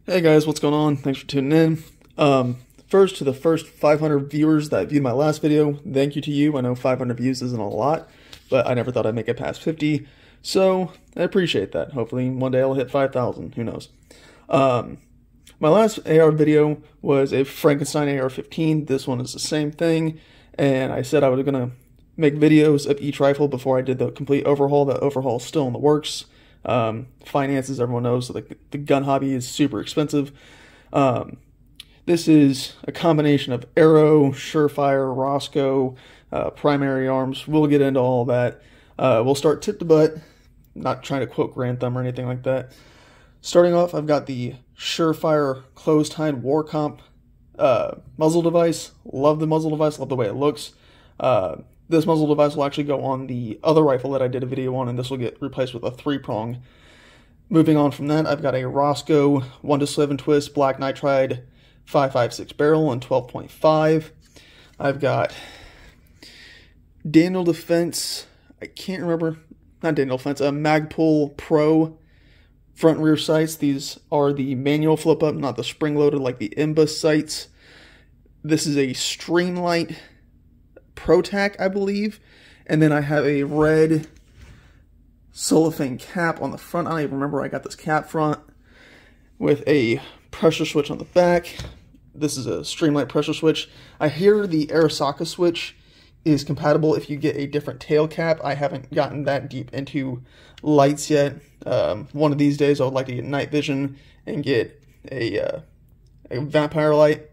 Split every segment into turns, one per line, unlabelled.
Hey guys, what's going on? Thanks for tuning in. First, to the first 500 viewers that viewed my last video, thank you to you. I know 500 views isn't a lot, but I never thought I'd make it past 50, so I appreciate that. Hopefully one day I'll hit 5,000, who knows. My last AR video was a Frankenstein AR-15. This one is the same thing, and I said I was going to make videos of each rifle before I did the complete overhaul. The overhaul is still in the works. Finances, everyone knows, so the gun hobby is super expensive. This is a combination of Arrow, Surefire, Rosco, primary arms. We'll get into all that. We'll start tip to butt, not trying to quote Grantham or anything like that. Starting off, I've got the Surefire closed-tine Warcomp muzzle device. Love the muzzle device, love the way it looks. This muzzle device will actually go on the other rifle that I did a video on, and this will get replaced with a 3-prong. Moving on from that, I've got a Rosco 1-7 twist black nitride 5.56 barrel and 12.5. I've got Daniel Defense, I can't remember, not Daniel Defense, Magpul Pro front and rear sights. These are the manual flip up, not the spring loaded like the Imbus sights. This is a Streamlight ProTac, I believe, and then I have a red cellophane cap on the front. I don't even remember where I got this cap front, with a pressure switch on the back. This is a Streamlight pressure switch. I hear the Arisaka switch is compatible if you get a different tail cap. I haven't gotten that deep into lights yet. One of these days I would like to get night vision and get a vampire light.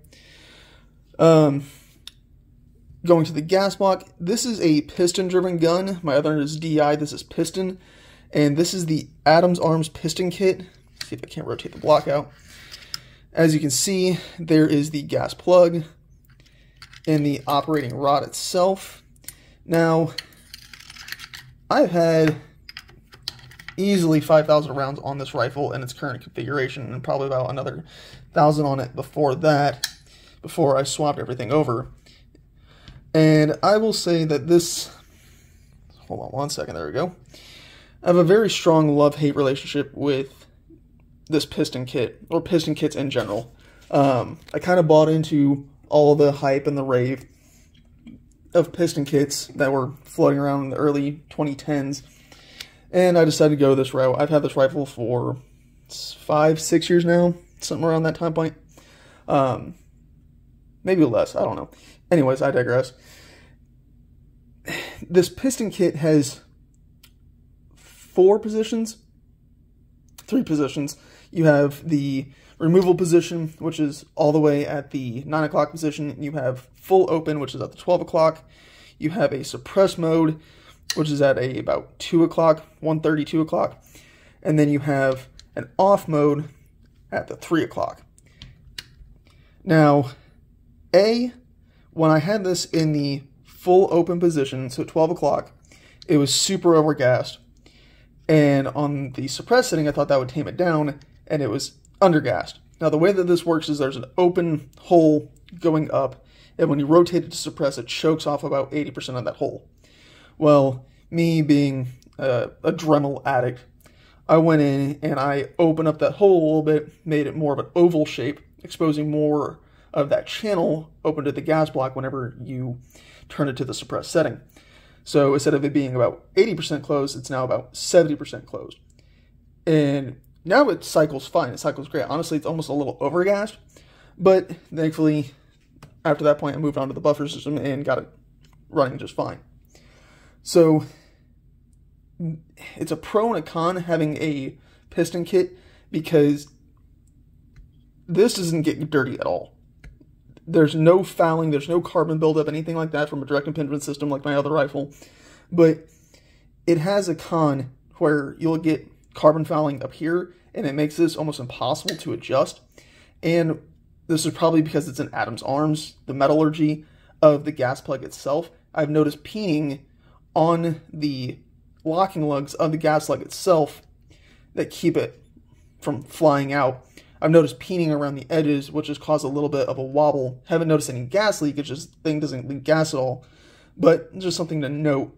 Going to the gas block, this is a piston-driven gun. My other is DI, this is piston. And this is the Adams Arms piston kit. Let's see if I can't rotate the block out. As you can see, there is the gas plug and the operating rod itself. Now, I've had easily 5,000 rounds on this rifle in its current configuration, and probably about another 1,000 on it before that, before I swapped everything over. And I will say that this, hold on one second, there we go. I have a very strong love-hate relationship with this piston kit, or piston kits in general. I kind of bought into all the hype and the rave of piston kits that were floating around in the early 2010s, and I decided to go this route. I've had this rifle for 5-6 years now, something around that time point. Maybe less, I don't know. Anyways, I digress. This piston kit has 3 positions. You have the removal position, which is all the way at the 9 o'clock position. You have full open, which is at the 12 o'clock. You have a suppress mode, which is at about 2 o'clock, 1:30, 2 o'clock. And then you have an off mode at the 3 o'clock. Now, when I had this in the full open position, so at 12 o'clock, it was super overgassed. And on the suppress setting, I thought that would tame it down, and it was undergassed. Now, the way that this works is there's an open hole going up, and when you rotate it to suppress, it chokes off about 80% of that hole. Well, me being a Dremel addict, I went in and I opened up that hole a little bit, made it more of an oval shape, exposing more of that channel open to the gas block whenever you turn it to the suppressed setting. So instead of it being about 80% closed, it's now about 70% closed. And now it cycles fine. It cycles great. Honestly, it's almost a little overgassed. But thankfully, after that point, I moved on to the buffer system and got it running just fine. So it's a pro and a con having a piston kit, because this doesn't get dirty at all. There's no fouling, there's no carbon buildup, anything like that from a direct impingement system like my other rifle. But it has a con where you'll get carbon fouling up here, and it makes this almost impossible to adjust. And this is probably because it's an Adams Arms, the metallurgy of the gas plug itself. I've noticed peening on the locking lugs of the gas plug itself that keep it from flying out. I've noticed peening around the edges, which has caused a little bit of a wobble. Haven't noticed any gas leakage, this thing doesn't leak gas at all. But just something to note,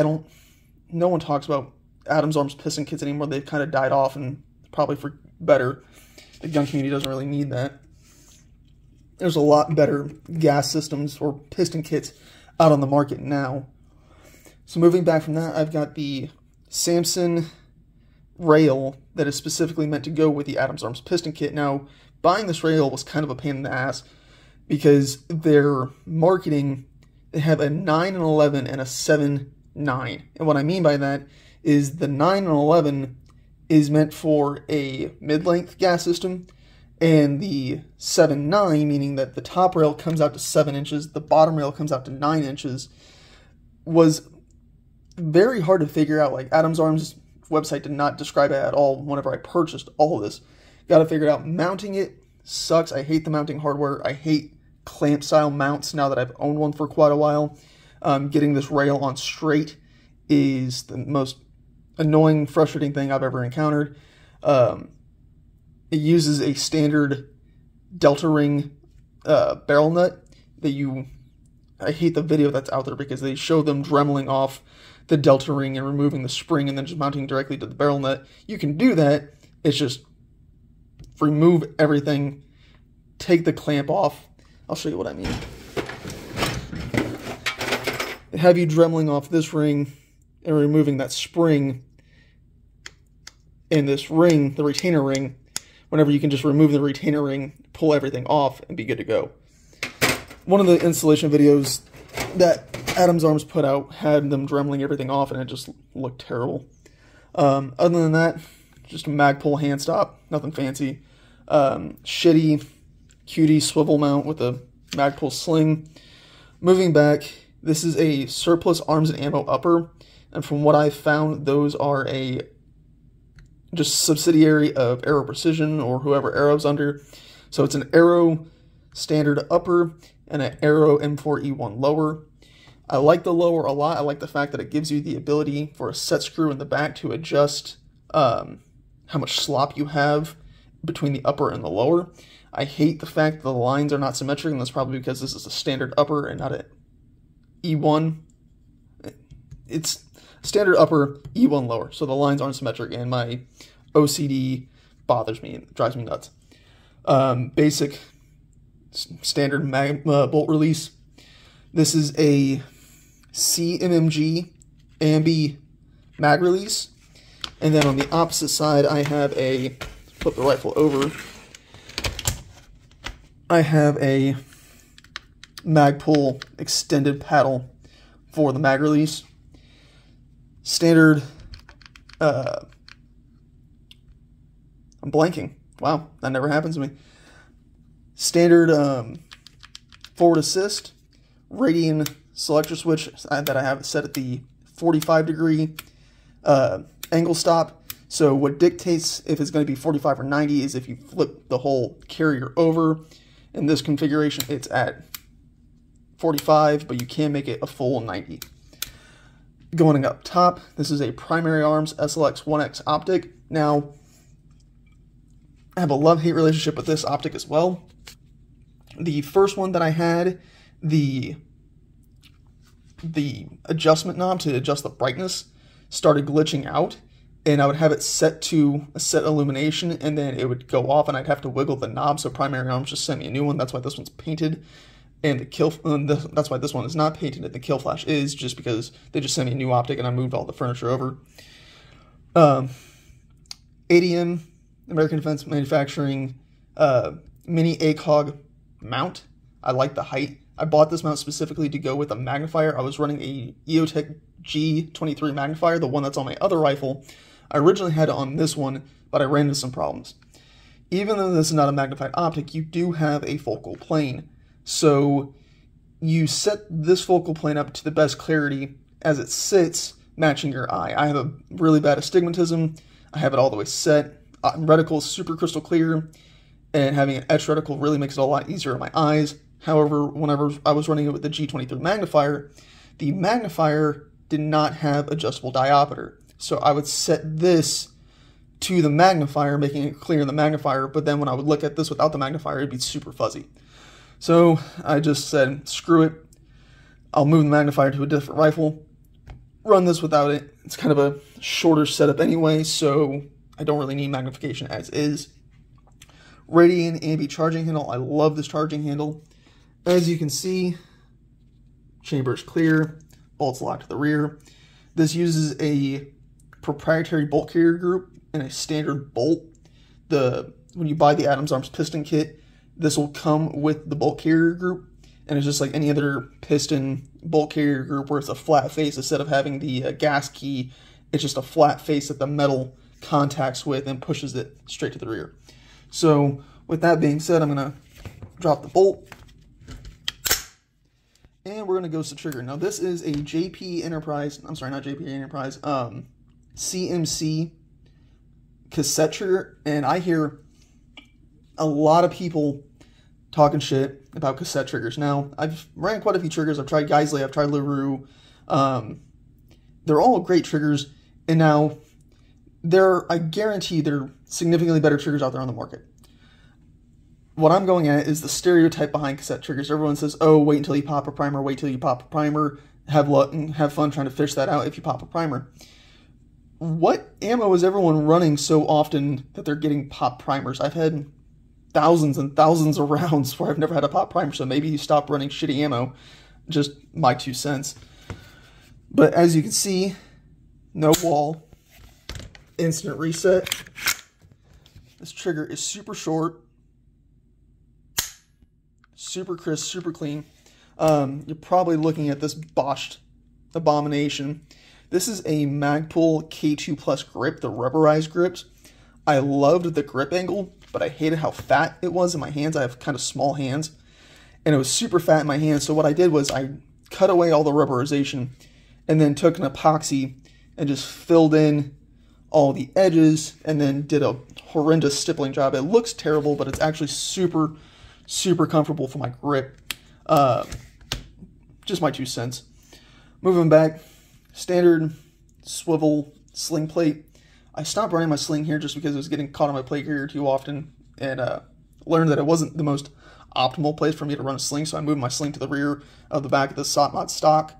no one talks about Adams Arms piston kits anymore. They've kind of died off, and probably for better. the gun community doesn't really need that. There's a lot better gas systems or piston kits out on the market now. So moving back from that, I've got the Samson rail that is specifically meant to go with the Adams Arms piston kit. Now, buying this rail was kind of a pain in the ass because their marketing, they have a 9 and 11 and a 7-9. And what I mean by that is the 9 and 11 is meant for a mid-length gas system, and the 7-9, meaning that the top rail comes out to 7 inches, the bottom rail comes out to 9 inches, was very hard to figure out. Like, Adams Arms website did not describe it at all whenever I purchased all of this. Got to figure it out. Mounting it sucks. I hate the mounting hardware. I hate clamp style mounts now that I've owned one for quite a while. Getting this rail on straight is the most annoying, frustrating thing I've ever encountered. It uses a standard Delta Ring barrel nut that I hate the video that's out there because they show them dremeling off the Delta Ring and removing the spring and then just mounting directly to the barrel nut. You can do that. It's just remove everything, take the clamp off. I'll show you what I mean. They have you dremeling off this ring and removing that spring and this ring, the retainer ring, whenever you can just remove the retainer ring, pull everything off, and be good to go. One of the installation videos that Adams Arms put out had them dremeling everything off, and it just looked terrible. Other than that, just a Magpul hand stop, nothing fancy. Shitty, cutie swivel mount with a Magpul sling. Moving back, this is a surplus arms and ammo upper, and from what I've found, those are just subsidiary of Aero Precision or whoever Aero's under. So it's an Aero standard upper and an Aero M4E1 lower. I like the lower a lot. I like the fact that it gives you the ability for a set screw in the back to adjust how much slop you have between the upper and the lower. I hate the fact that the lines are not symmetric, and that's probably because this is a standard upper and not an E1. It's standard upper, E1 lower, so the lines aren't symmetric, and my OCD bothers me. It drives me nuts. Basic standard bolt release. This is a CMMG Ambi mag release, and then on the opposite side I have a, flip the rifle over, I have a Magpul extended paddle for the mag release. Standard, I'm blanking. Wow, that never happens to me. Standard forward assist, Radian selector switch that I have set at the 45-degree angle stop. So what dictates if it's going to be 45 or 90 is if you flip the whole carrier over. In this configuration, it's at 45, but you can make it a full 90. Going up top, this is a Primary Arms SLX 1X optic. Now, I have a love-hate relationship with this optic as well. The first one that I had, the adjustment knob to adjust the brightness started glitching out, and I would have it set to a set illumination, and then it would go off, and I'd have to wiggle the knob, so Primary Arms just sent me a new one. That's why this one's painted. And that's why this one is not painted and the Kill Flash is, just because they just sent me a new optic and I moved all the furniture over. ADM, American Defense Manufacturing, mini ACOG mount. I like the height. I bought this mount specifically to go with a magnifier. I was running a EOTech G23 magnifier, the one that's on my other rifle. I originally had it on this one, but I ran into some problems. Even though this is not a magnified optic, you do have a focal plane. So you set this focal plane up to the best clarity as it sits, matching your eye. I have a really bad astigmatism. I have it all the way set. Reticle is super crystal clear, and having an etch reticle really makes it a lot easier on my eyes. However, whenever I was running it with the G23 magnifier, the magnifier did not have adjustable diopter. So I would set this to the magnifier, making it clear in the magnifier, but then when I would look at this without the magnifier, it'd be super fuzzy. So I just said, screw it, I'll move the magnifier to a different rifle, run this without it. It's kind of a shorter setup anyway, so I don't really need magnification as is. Radian ambi charging handle. I love this charging handle. As you can see, chamber is clear, bolts locked to the rear. This uses a proprietary bolt carrier group and a standard bolt. When you buy the Adams Arms piston kit, this will come with the bolt carrier group, and it's just like any other piston bolt carrier group where it's a flat face. Instead of having the gas key, it's just a flat face that the metal contacts with and pushes it straight to the rear. So with that being said, I'm going to drop the bolt, and we're going to ghost the trigger. Now this is a JP Enterprise, I'm sorry, not JP Enterprise, CMC cassette trigger, and I hear a lot of people talking shit about cassette triggers. Now, I've ran quite a few triggers. I've tried Geissele, I've tried LaRue. They're all great triggers, and now I guarantee there are significantly better triggers out there on the market. What I'm going at is the stereotype behind cassette triggers. Everyone says, oh, wait until you pop a primer, wait till you pop a primer, have luck and have fun trying to fish that out if you pop a primer. What ammo is everyone running so often that they're getting pop primers? I've had thousands and thousands of rounds where I've never had a pop primer, so maybe you stop running shitty ammo. Just my 2 cents. But as you can see, no wall, instant reset. This trigger is super short, super crisp, super clean. You're probably looking at this botched abomination. This is a Magpul K2 Plus grip, the rubberized grips. I loved the grip angle, but I hated how fat it was in my hands. I have kind of small hands, and it was super fat in my hands. So what I did was I cut away all the rubberization and then took an epoxy and just filled in all the edges and then did a horrendous stippling job. It looks terrible, but it's actually super, super comfortable for my grip. Just my 2 cents. Moving back, standard swivel sling plate. I stopped running my sling here just because it was getting caught on my plate carrier too often, and learned that it wasn't the most optimal place for me to run a sling, so I moved my sling to the rear of the back of the SOTMOD stock.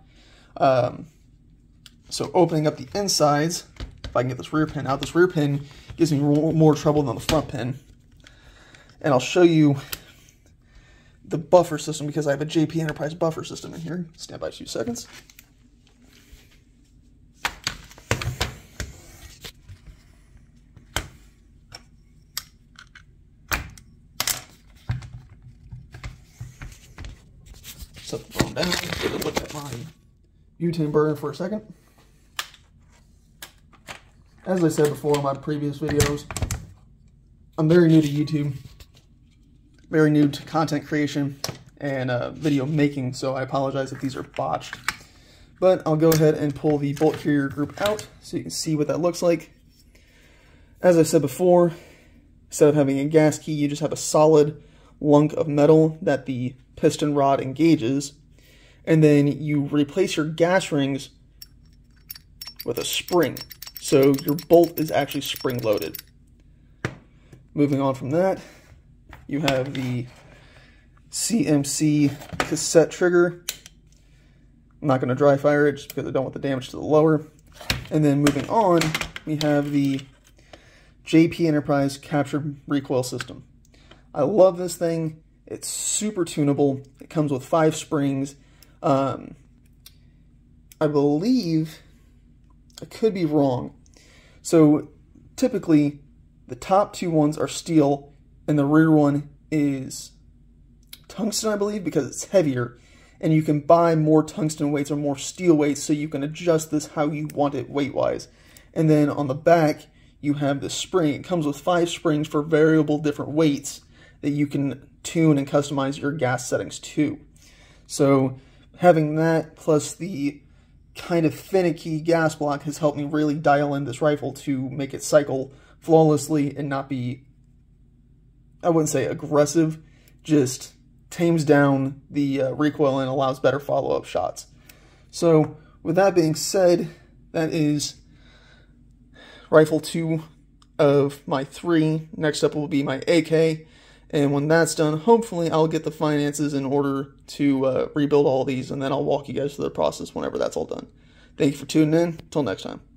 So opening up the insides, if I can get this rear pin out, this rear pin gives me more trouble than the front pin. And I'll show you the buffer system because I have a JP Enterprise buffer system in here. Stand by 2 seconds. Set the phone down, take a look at my butane burner for a second. As I said before in my previous videos, I'm very new to YouTube, very new to content creation and video making, so I apologize if these are botched. But I'll go ahead and pull the bolt carrier group out so you can see what that looks like. As I said before, instead of having a gas key, you just have a solid lunk of metal that the piston rod engages, and then you replace your gas rings with a spring. So your bolt is actually spring loaded. Moving on from that, you have the CMC cassette trigger. I'm not going to dry fire it just because I don't want the damage to the lower. And then moving on, we have the JP Enterprise captured recoil system. I love this thing. It's super tunable. It comes with 5 springs. I believe, I could be wrong. So typically, the top 2 ones are steel, and the rear one is tungsten, I believe, because it's heavier. And you can buy more tungsten weights or more steel weights so you can adjust this how you want it weight-wise. And then on the back, you have the spring. It comes with 5 springs for variable different weights that you can tune and customize your gas settings to. So having that plus the kind of finicky gas block has helped me really dial in this rifle to make it cycle flawlessly and not be, I wouldn't say aggressive, just tames down the recoil and allows better follow-up shots. So with that being said, that is rifle 2 of my 3. Next up will be my AK. And when that's done, hopefully I'll get the finances in order to rebuild all these, and then I'll walk you guys through the process whenever that's all done. Thank you for tuning in. Until next time.